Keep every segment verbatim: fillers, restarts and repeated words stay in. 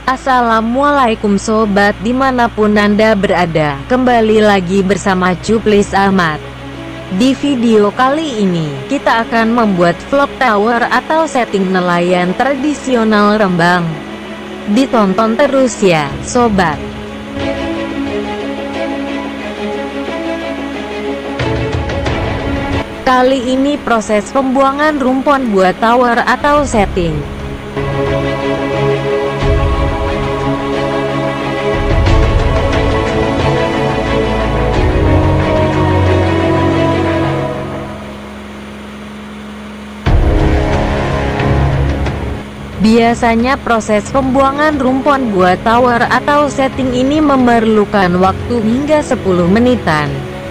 Assalamualaikum sobat dimanapun Anda berada, kembali lagi bersama Cuplis Ahmad. Di video kali ini, kita akan membuat vlog tower atau setting nelayan tradisional Rembang. Ditonton terus ya, sobat. Kali ini proses pembuangan rumpon buat tower atau setting. Biasanya proses pembuangan rumpon buat tower atau setting ini memerlukan waktu hingga sepuluh menitan.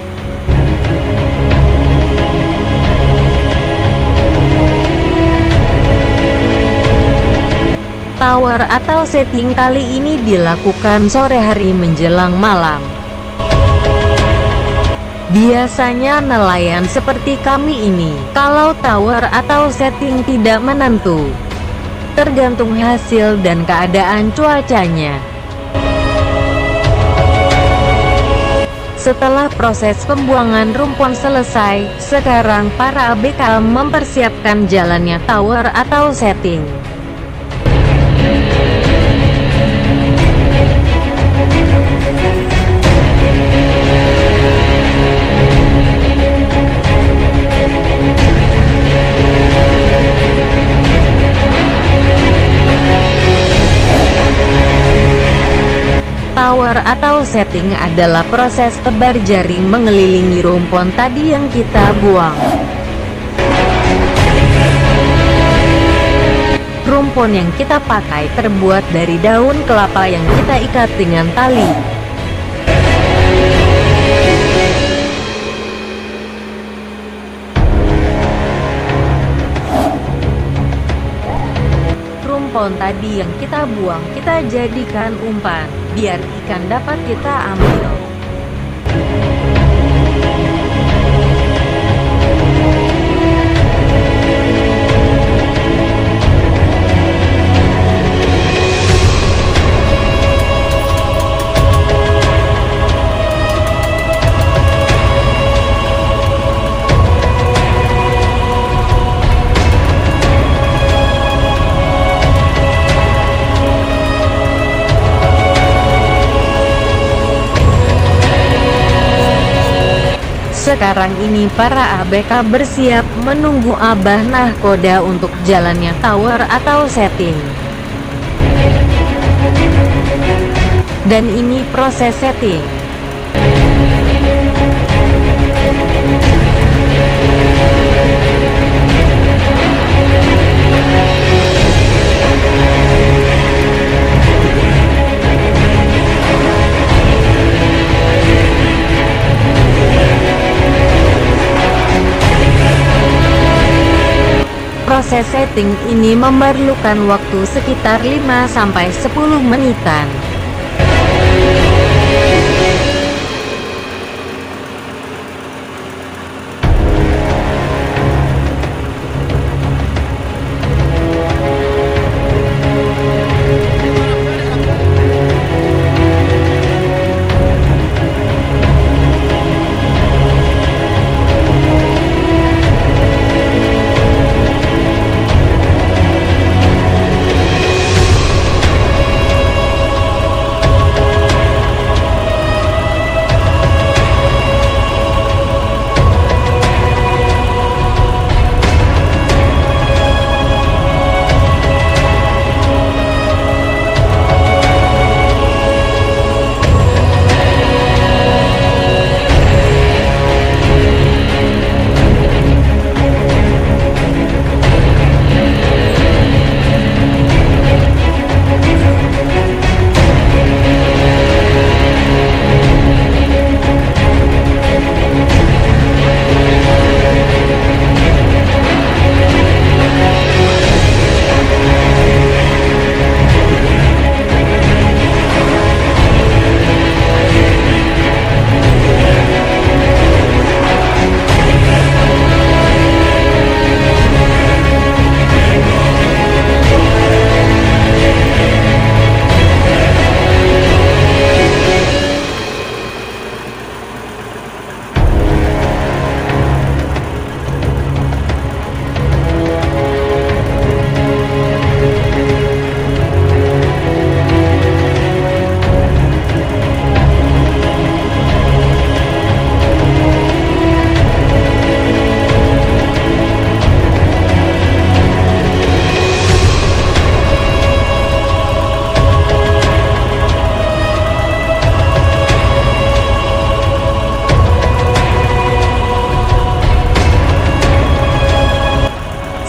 Tower atau setting kali ini dilakukan sore hari menjelang malam. Biasanya nelayan seperti kami ini, kalau tower atau setting tidak menentu, tergantung hasil dan keadaan cuacanya. Setelah proses pembuangan rumpon selesai, sekarang para A B K mempersiapkan jalannya tower atau setting. Tower atau setting adalah proses tebar jaring mengelilingi rumpon tadi yang kita buang. Rumpon yang kita pakai terbuat dari daun kelapa yang kita ikat dengan tali. Rumpon tadi yang kita buang kita jadikan umpan, biar ikan dapat kita ambil. Sekarang ini para A B K bersiap menunggu Abah Nahkoda untuk jalannya tower atau setting. Dan ini proses setting. Proses setting ini memerlukan waktu sekitar lima sampai sepuluh menitan.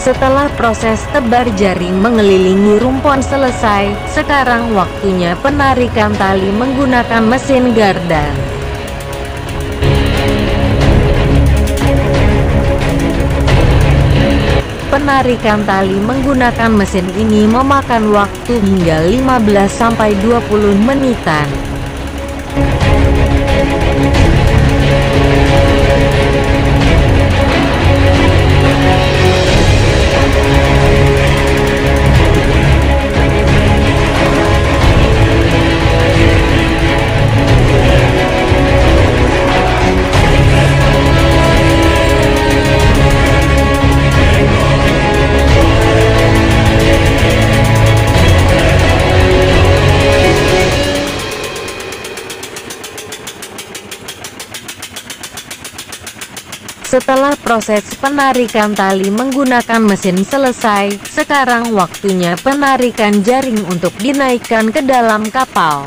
Setelah proses tebar jaring mengelilingi rumpon selesai, sekarang waktunya penarikan tali menggunakan mesin gardan. Penarikan tali menggunakan mesin ini memakan waktu hingga lima belas sampai dua puluh menitan. Setelah proses penarikan tali menggunakan mesin selesai, sekarang waktunya penarikan jaring untuk dinaikkan ke dalam kapal.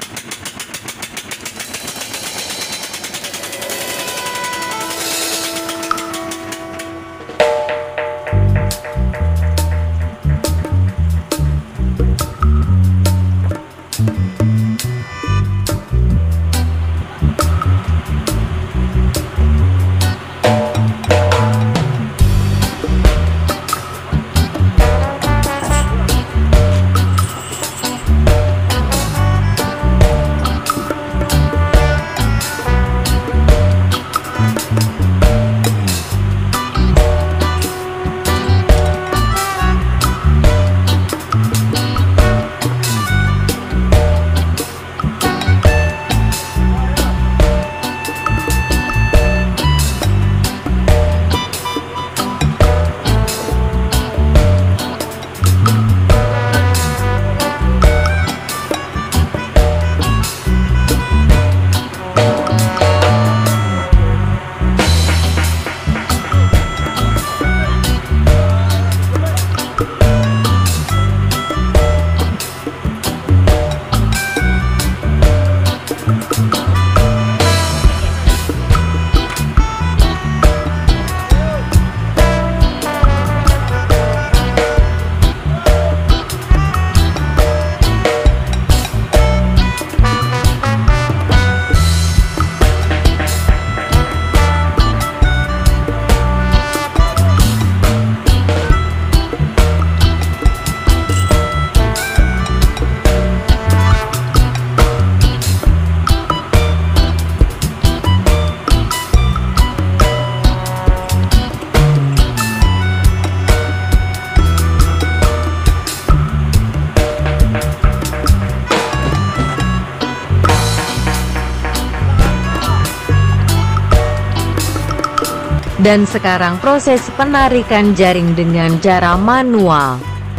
Dan sekarang proses penarikan jaring dengan cara manual.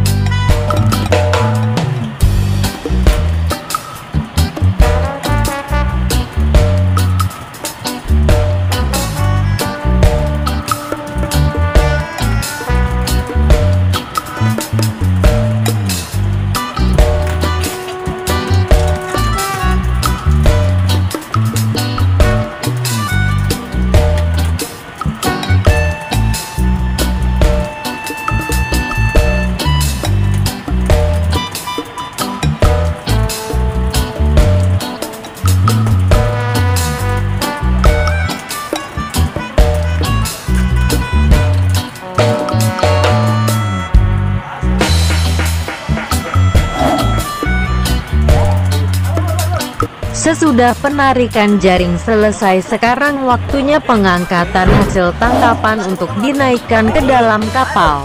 Sesudah penarikan jaring selesai, sekarang waktunya pengangkatan hasil tangkapan untuk dinaikkan ke dalam kapal.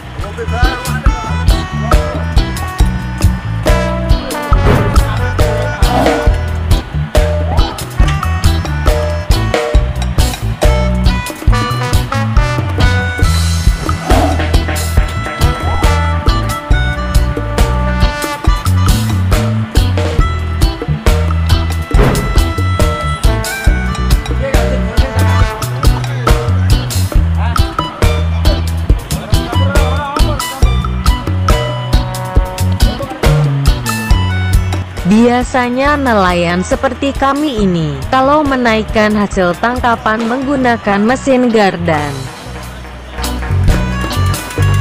Biasanya nelayan seperti kami ini, kalau menaikkan hasil tangkapan menggunakan mesin gardan,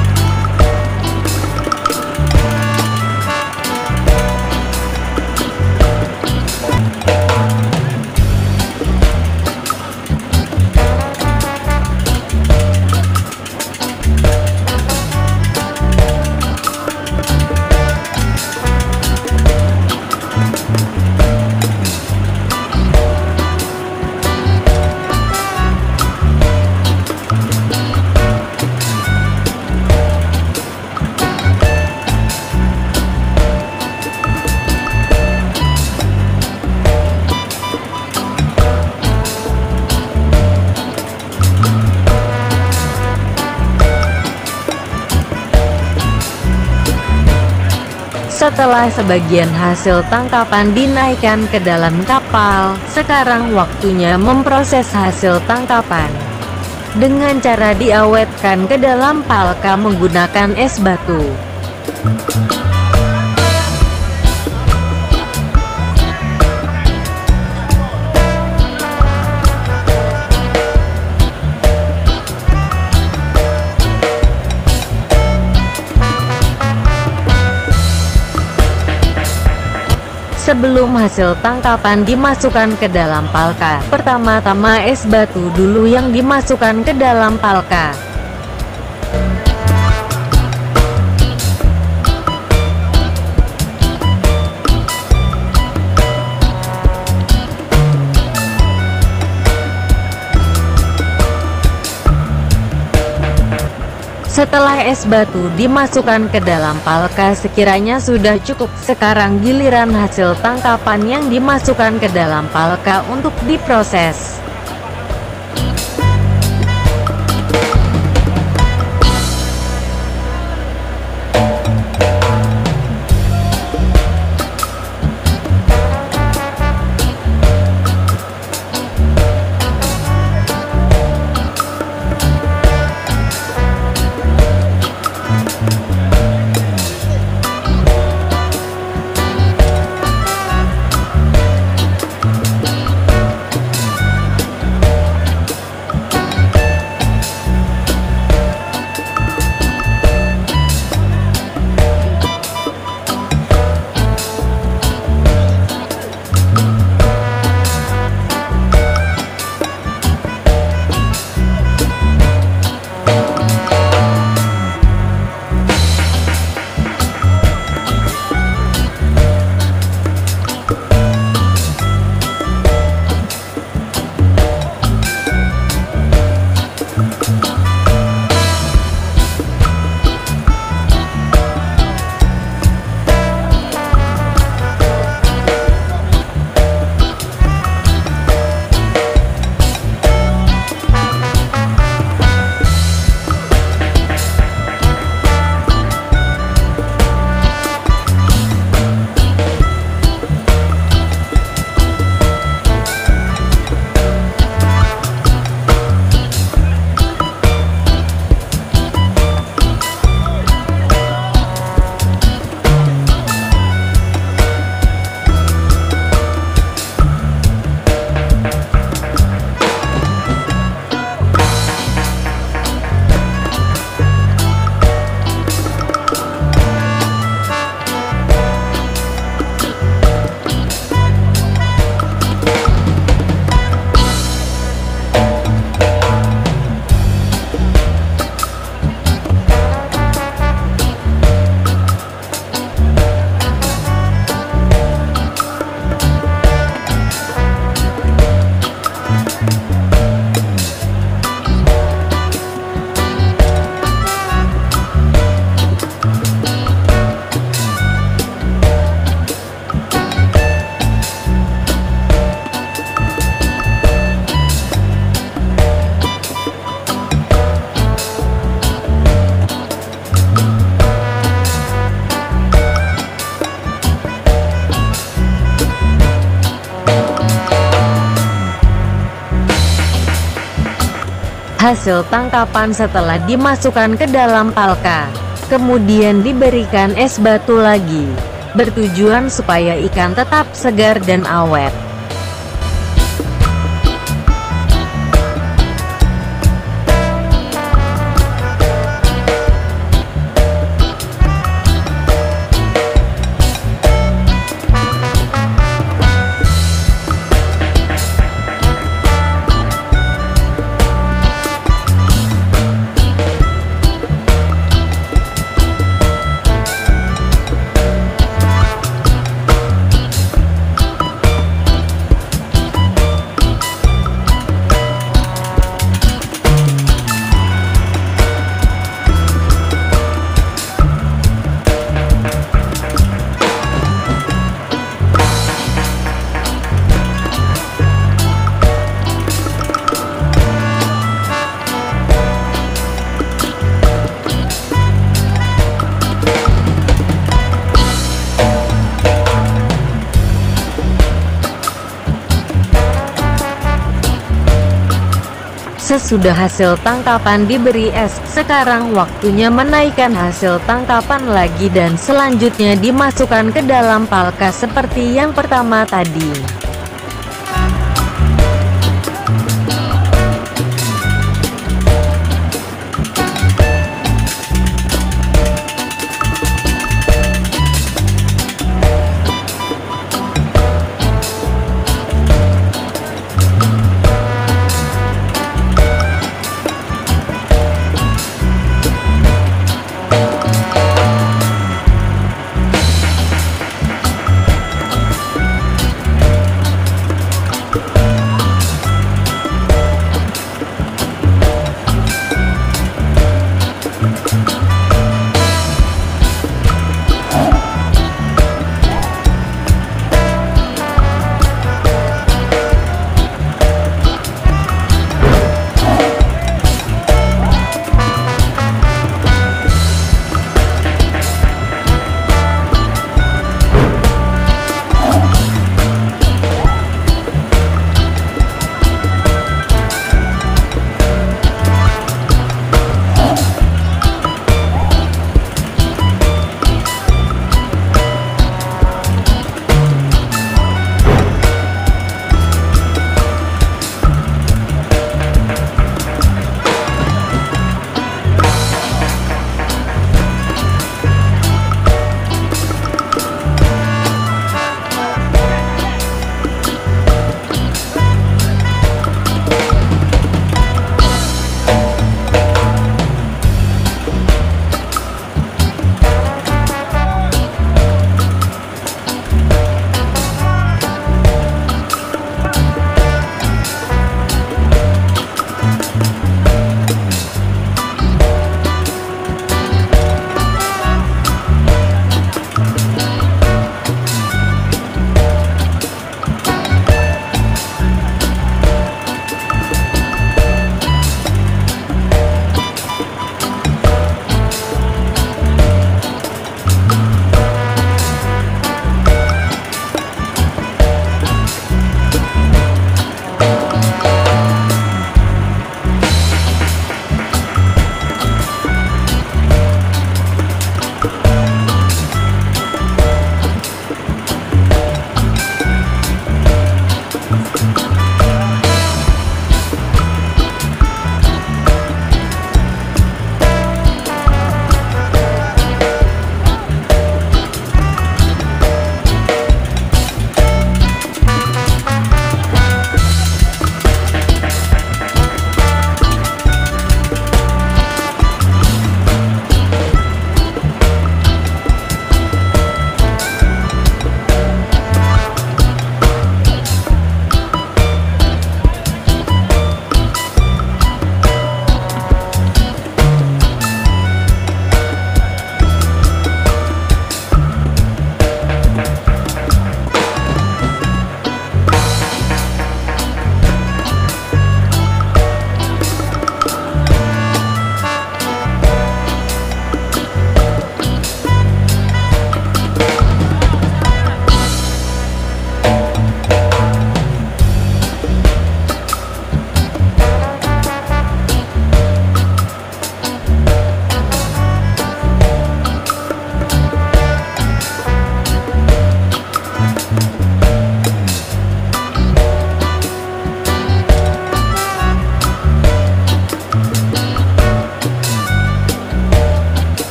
Setelah sebagian hasil tangkapan dinaikkan ke dalam kapal, sekarang waktunya memproses hasil tangkapan. Dengan cara diawetkan ke dalam palka menggunakan es batu. Sebelum hasil tangkapan dimasukkan ke dalam palka, pertama-tama es batu dulu yang dimasukkan ke dalam palka. Setelah es batu dimasukkan ke dalam palka sekiranya sudah cukup, sekarang giliran hasil tangkapan yang dimasukkan ke dalam palka untuk diproses. Hasil tangkapan setelah dimasukkan ke dalam palka, kemudian diberikan es batu lagi, bertujuan supaya ikan tetap segar dan awet. Sesudah hasil tangkapan diberi es, sekarang waktunya menaikkan hasil tangkapan lagi dan selanjutnya dimasukkan ke dalam palka seperti yang pertama tadi.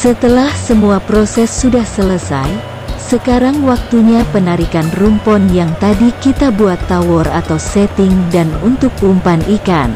Setelah semua proses sudah selesai, sekarang waktunya penarikan rumpon yang tadi kita buat tower atau setting dan untuk umpan ikan.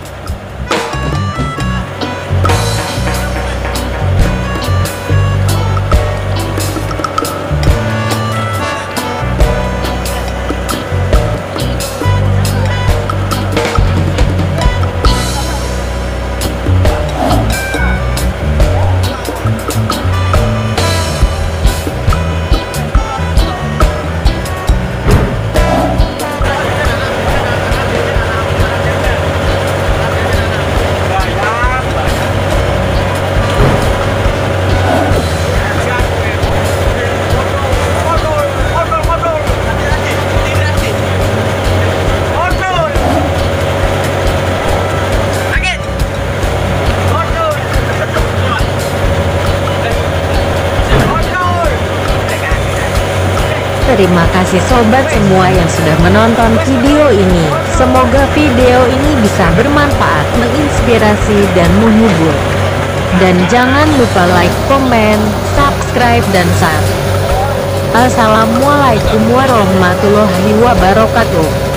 Terima kasih sobat semua yang sudah menonton video ini. Semoga video ini bisa bermanfaat, menginspirasi, dan menghibur. Dan jangan lupa like, komen, subscribe, dan share. Assalamualaikum warahmatullahi wabarakatuh.